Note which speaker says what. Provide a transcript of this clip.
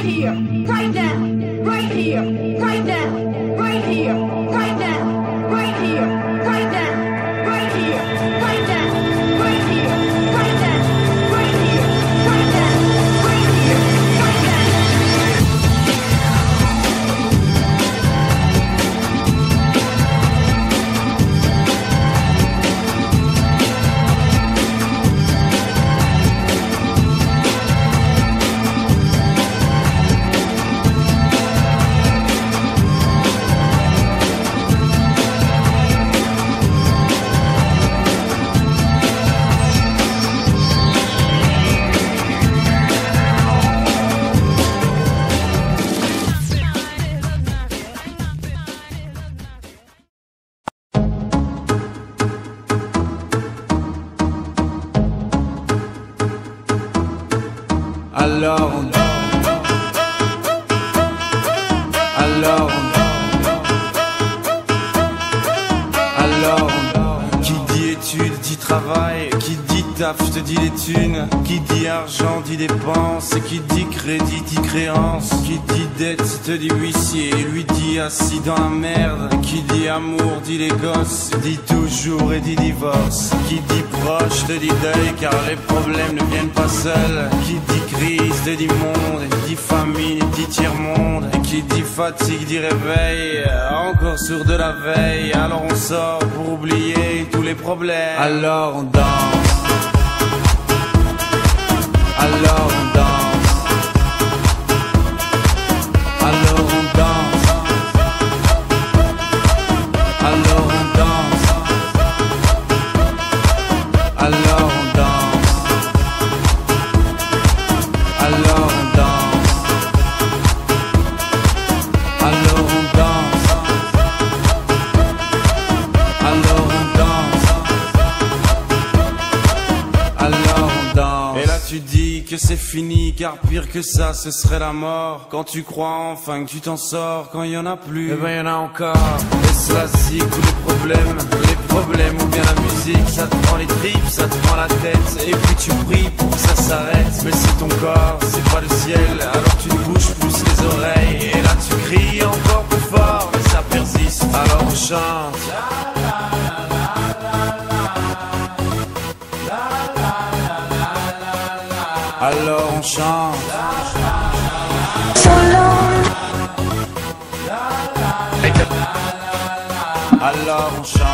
Speaker 1: here, right now, right here, right now, right here, right now, right here, right now, right here, right now, right here, right now, right here, right now, right here, right now.
Speaker 2: Alors on alors qui dit études dit travail, qui dit taf te dit les thunes, qui dit argent dit dépenses, qui dit crédit dit créance, qui dit dette te dit huissier, lui dit assis dans la merde, qui dit amour dit les gosses, dit toujours et dit divorce, qui dit proche te dit deuil car les problèmes ne viennent pas seuls, qui dit crise te dit monde, dit famine dit tiers-monde, qui dit fatigue dit réveil, encore sourd de la veille, alors on sort pour oublier tous les problèmes, alors on danse, alors on danse, alors on danse, alors on danse, alors on danse, alors on danse, alors on danse, alors on danse, alors on danse. Et là tu dis que c'est fini car pire que ça ce serait la mort. Quand tu crois enfin que tu t'en sors, quand il y en a plus, eh ben y en a encore. Et cela zig tous les problèmes ou bien la musique, ça te prend les tripes, ça te prend la tête. Et puis tu pries pour que ça s'arrête, mais c'est ton corps, c'est pas le ciel. Alors tu te bouges plus les oreilles, et là tu cries encore plus fort, mais ça persiste. Alors on chante. Alors on chante. Alors on chante.